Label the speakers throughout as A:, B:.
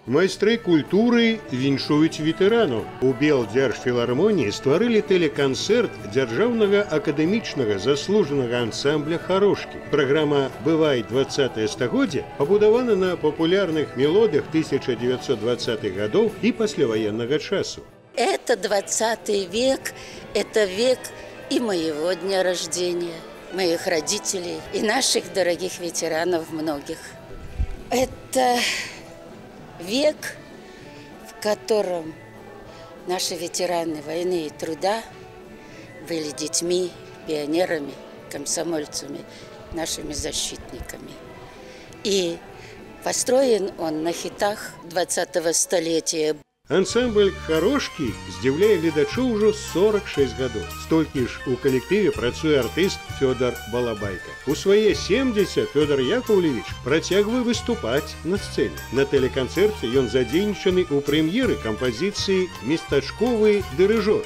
A: Майстры культуры віншуюць ветэранаў. У Белдзяржфілармоніі стварылі тэлеканцэрт дзяржаўнага акадэмічнага заслужанага ансамбля «Харошкі». Праграма «Бывай 20-е стагоддзе» пабудавана на папулярных мелодыях 1920-х годов и послевоенного часу.
B: Это 20 век, это век и моего дня рождения, моих родителей и наших дорогих ветеранов многих. Это век, в котором наши ветераны войны и труда были детьми, пионерами, комсомольцами, нашими защитниками. И построен он на хитах 20-го столетия.
A: Ансамбль «Харошкі» здзіўляе гледачоў ужо 46 гадоў. Столькі ж у калектыве працуе артыст Фёдор Балабайка. У свае 70 Фёдор Яковлевич працягвае выступаць на сцэне. На тэлеканцэрце ён задзейнічаны ў прэм'еры кампазіцыі «Местачковы дырыжор».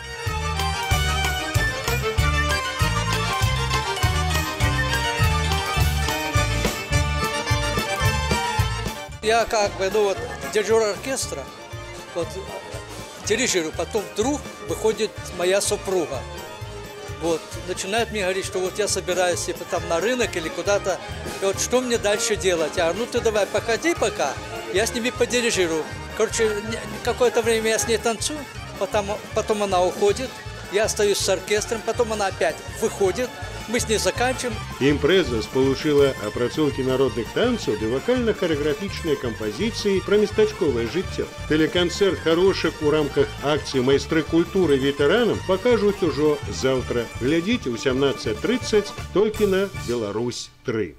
C: Я дирижер оркестра, дирижирую, потом вдруг выходит моя супруга. Начинает мне говорить, что я собираюсь там на рынок или куда-то, и что мне дальше делать? Я говорю, ты давай походи пока, я с ними подирижирую. Какое-то время я с ней танцую, потом она уходит, я остаюсь с оркестром, потом она опять выходит, мы с ней заканчиваем.
A: Імпрэза спалучыла апрацоўкі народных танцаў ды вакальна-харэаграфічныя кампазіцыі пра местачковае жыццё. Тэлеканцэрт «Харошак» у рамках акцыі «Майстры культуры ветэранам» пакажуць ужо заўтра. Глядзіце ў 17:30 толькі на Беларусь 3.